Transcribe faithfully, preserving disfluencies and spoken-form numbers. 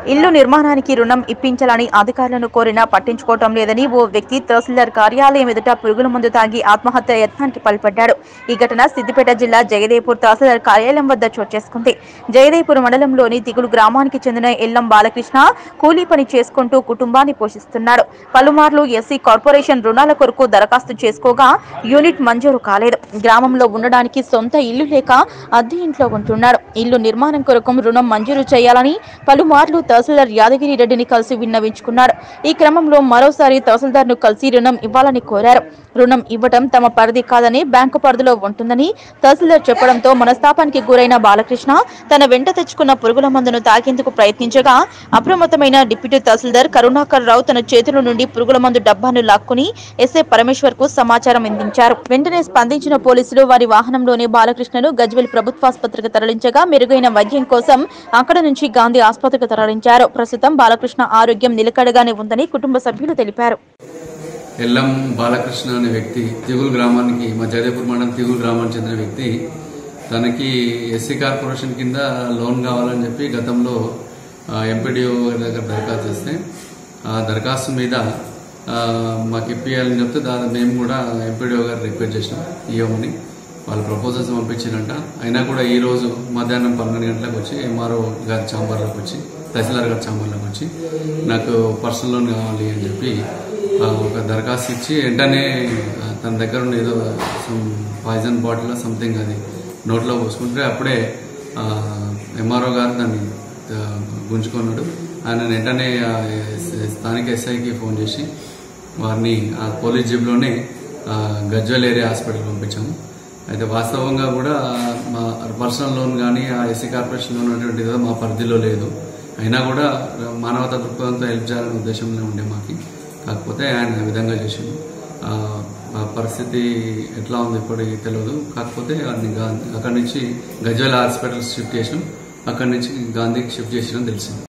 ఇల్లు నిర్మాణానికి రుణం ఇప్పించాలని అధికారులను కోరినా పట్టించుకోవటం లేదని ఓ వ్యక్తి తహసీల్దార్ కార్యాలయం ఎదుట పురుగుల మందు తాగి ఆత్మహత్య యత్నానికి పాల్పడ్డాడు. ఈ ఘటన సిద్దిపేట జిల్లా జగదేపూర్ తహసీల్దార్ కార్యాలయం వద్ద చోటు చేసుకుంది. జగదేపూర్ మండలంలోని తిగులు గ్రామానికి చెందిన ఎల్లం బాలకృష్ణ కూలీ పని చేసుకుంటూ కుటుంబాన్ని పోషిస్తున్నాడు. పలుమార్లు ఎస్సీ కార్పొరేషన్ రుణాల కొరకు దరఖాస్తు చేసుకోగా యూనిట్ మంజూరు కాలేదు. గ్రామంలో ఉండడానికి సొంత ఇల్లు లేక అద్దె ఇంట్లో ఉంటున్నాడు. ఇల్లు నిర్మాణం కొరకు రుణం మంజూరు చేయాలని పలుమార్లు తహసీల్దార్ యాదగిరి రెడ్డిని కలిసి విన్నవించుకున్నారు. ఈ క్రమంలో మరోసారి తహసీల్దార్ ను కలిసి రుణం ఇవ్వాలని కోరారు. రుణం ఇవ్వటం తమ పరిధి కాదని బ్యాంకు పరిధిలో ఉంటుందని తహసీల్దార్ చెప్పడంతో మనస్తాపానికి గురైన బాలకృష్ణ తన వెంట తెచ్చుకున్న పురుగుల మందును తాగేందుకు ప్రయత్నించగా అప్రమత్తమైన డిప్యూటీ తహసీల్దార్ కరుణాకర్ రావు తన చేతుల నుండి పురుగుల మందు డబ్బాను లాక్కుని ఎస్ఐ పరమేశ్వర్ కు సమాచారం అందించారు. వెంటనే స్పందించిన పోలీసులు వారి వాహనంలోనే బాలకృష్ణను గజ్వేల్ ప్రభుత్వాసుపత్రికి తరలించగా మెరుగైన వైద్యం కోసం అక్కడ నుంచి గాంధీ ఆసుపత్రికి తరలించారు. ప్రస్తుతం బాలకృష్ణ ఆరోగ్యం నిలకడగానే ఉందని కుటుంబ సభ్యులు తెలిపారు. ఎల్లం బాలకృష్ణ అనే వ్యక్తి తిగులు గ్రామానికి మా జగదేపూర్ మండలం తిగులు గ్రామానికి చెందిన వ్యక్తి తనకి ఎస్సీ కార్పొరేషన్ కింద లోన్ కావాలని చెప్పి గతంలో ఎంపీడీఓ దగ్గర దరఖాస్తు చేస్తే ఆ దరఖాస్తు మీద మాకు ఇప్పియాలని చెప్తే దాని మేము కూడా ఎంపీడీఓ గారు రిక్వెస్ట్ చేసినాం ఇవ్వమని. వాళ్ళు ప్రపోజల్స్ పంపించారంట. అయినా కూడా ఈ రోజు మధ్యాహ్నం పన్నెండు గంటలకు వచ్చి ఎంఆర్ఓ గారి ఛాంబర్లోకి వచ్చి తహసీల్దార్ గారి ఛాంబర్లోకి వచ్చి నాకు పర్సనల్ లోన్ కావాలి అని చెప్పి ఒక దరఖాస్తు ఇచ్చి వెంటనే తన దగ్గర ఉన్న ఏదో సమ్ పాయిజన్ బాటిల్ సంథింగ్ అది నోట్లో పోసుకుంటే అప్పుడే ఎంఆర్ఓ గారు దాన్ని గుంజుకున్నాడు. ఆయన వెంటనే స్థానిక ఎస్ఐకి ఫోన్ చేసి వారిని ఆ పోలీస్ జీప్లోనే గజ్వేల్ ఏరియా హాస్పిటల్ పంపించాము. అయితే వాస్తవంగా కూడా మా పర్సనల్ లోన్ కానీ ఆ ఎస్సీ కార్పొరేషన్ లోన్ అనేటువంటిది మా పరిధిలో లేదు. అయినా కూడా మానవతా దృక్పథంతో హెల్ప్ చేయాలనే ఉద్దేశంలో ఉండే మాకి. కాకపోతే ఆయన ఆ విధంగా చేసిండు. పరిస్థితి ఎట్లా ఉంది ఇప్పటికి తెలియదు. కాకపోతే అక్కడి నుంచి గజ్వేల్ హాస్పిటల్ షిఫ్ట్ చేసాం. అక్కడి నుంచి గాంధీకి షిఫ్ట్ చేసినా తెలిసింది.